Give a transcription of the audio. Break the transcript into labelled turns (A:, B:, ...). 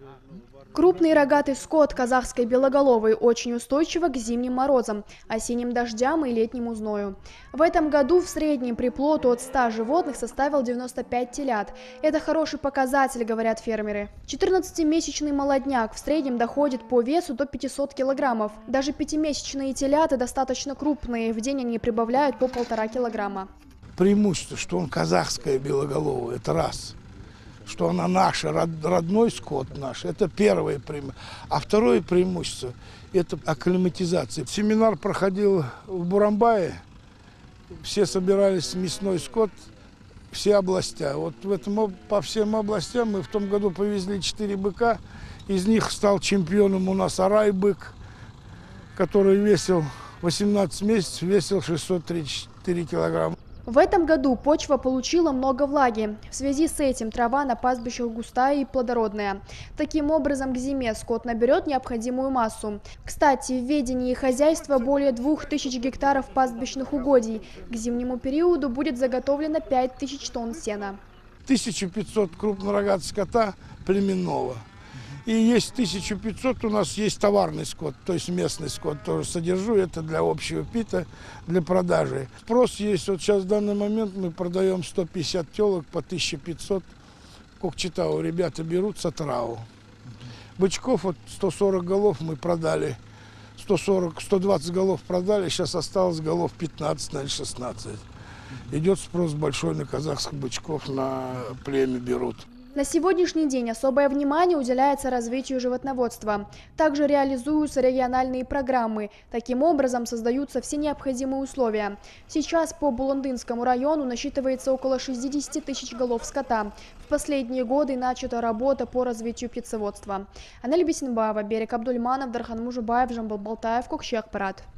A: Крупный рогатый скот казахской белоголовой очень устойчив к зимним морозам, осенним дождям и летнему зною. В этом году в среднем приплод от 100 животных составил 95 телят. Это хороший показатель, говорят фермеры. 14-месячный молодняк в среднем доходит по весу до 500 килограммов. Даже 5-месячные телята достаточно крупные, в день они прибавляют по 1,5 килограмма.
B: Преимущество, что он казахская белоголовая, это раз. Что она наша, родной скот наш, это первое преимущество. А второе преимущество – это акклиматизация. Семинар проходил в Бурамбае, все собирались мясной скот, все области. Вот по всем областям мы в том году повезли 4 быка, из них стал чемпионом у нас Арай-бык, который весил 18 месяцев, весил 634 килограмма.
A: В этом году почва получила много влаги. В связи с этим трава на пастбищах густая и плодородная. Таким образом, к зиме скот наберет необходимую массу. Кстати, в ведении хозяйства более 2000 гектаров пастбищных угодий. К зимнему периоду будет заготовлено 5000 тонн сена.
B: 1500 крупнорогатого скота племенного. И есть 1500, у нас есть товарный скот, то есть местный скот тоже содержу, это для общего пита, для продажи. Спрос есть, вот сейчас в данный момент мы продаем 150 телок по 1500, Кокчетау ребята берут с отраву. Бычков вот 140 голов мы продали, 120 голов продали, сейчас осталось голов 15, наверное, 16. Идет спрос большой на казахских бычков, на племя берут.
A: На сегодняшний день особое внимание уделяется развитию животноводства. Также реализуются региональные программы. Таким образом создаются все необходимые условия. Сейчас по Буландынскому району насчитывается около 60 тысяч голов скота. В последние годы начата работа по развитию птицеводства. Анель Бесенбаева, Берег Абдульманов, Дархан Мужубаев, Жамбыл Балтаев, Кокчи Акпарат.